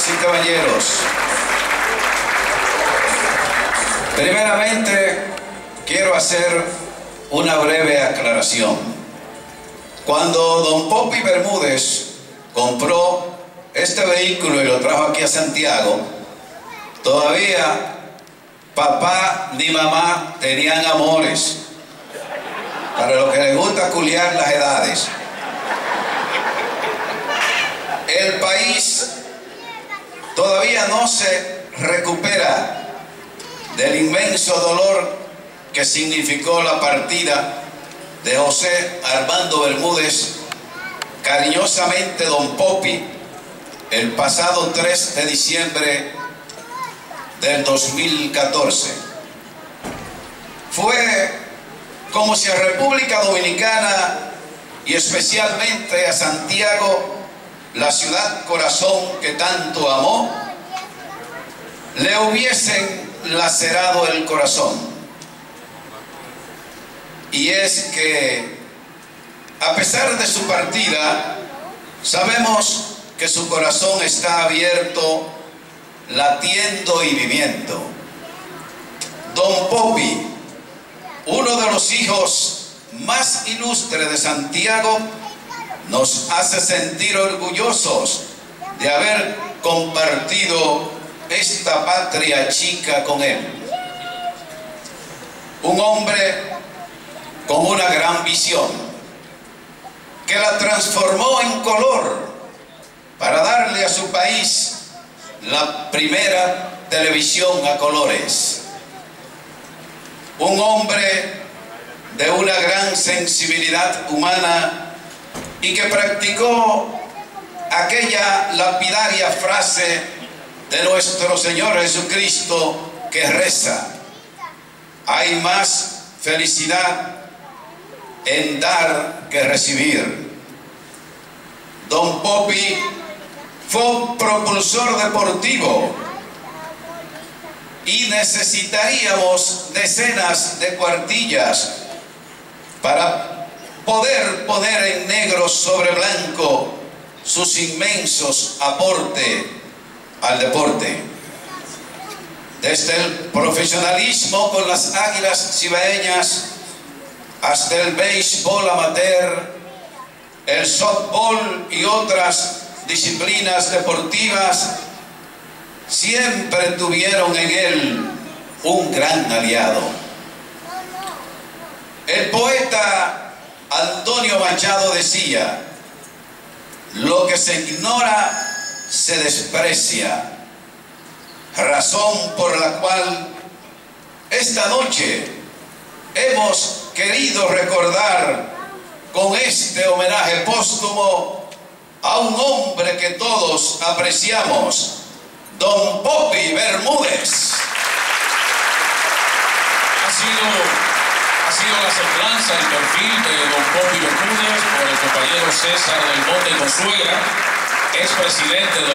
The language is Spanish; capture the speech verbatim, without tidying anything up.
Damas y caballeros, primeramente quiero hacer una breve aclaración. Cuando don Popi Bermúdez compró este vehículo y lo trajo aquí a Santiago, todavía papá ni mamá tenían amores, para los que les gusta culiar las edades. El país todavía no se recupera del inmenso dolor que significó la partida de José Armando Bermúdez, cariñosamente don Popi, el pasado tres de diciembre del dos mil catorce. Fue como si a República Dominicana y especialmente a Santiago, la ciudad corazón que tanto amó, le hubiesen lacerado el corazón. Y es que, a pesar de su partida, sabemos que su corazón está abierto, latiendo y viviendo. Don Popi, uno de los hijos más ilustres de Santiago, nos hace sentir orgullosos de haber compartido esta patria chica con él. Un hombre con una gran visión, que la transformó en color para darle a su país la primera televisión a colores. Un hombre de una gran sensibilidad humana y que practicó aquella lapidaria frase de nuestro Señor Jesucristo que reza: hay más felicidad en dar que recibir. Don Popi fue un propulsor deportivo y necesitaríamos decenas de cuartillas para poder poner en negro sobre blanco sus inmensos aportes al deporte. Desde el profesionalismo con las Águilas Cibaeñas hasta el béisbol amateur, el softball y otras disciplinas deportivas, siempre tuvieron en él un gran aliado. El poeta Antonio Machado decía: lo que se ignora se desprecia, razón por la cual esta noche hemos querido recordar con este homenaje póstumo a un hombre que todos apreciamos, don Popi Bermúdez. Ha sido, ha sido la semblanza, el perfil de don Popi Bermúdez por el compañero César del Monte Consuegra, expresidente de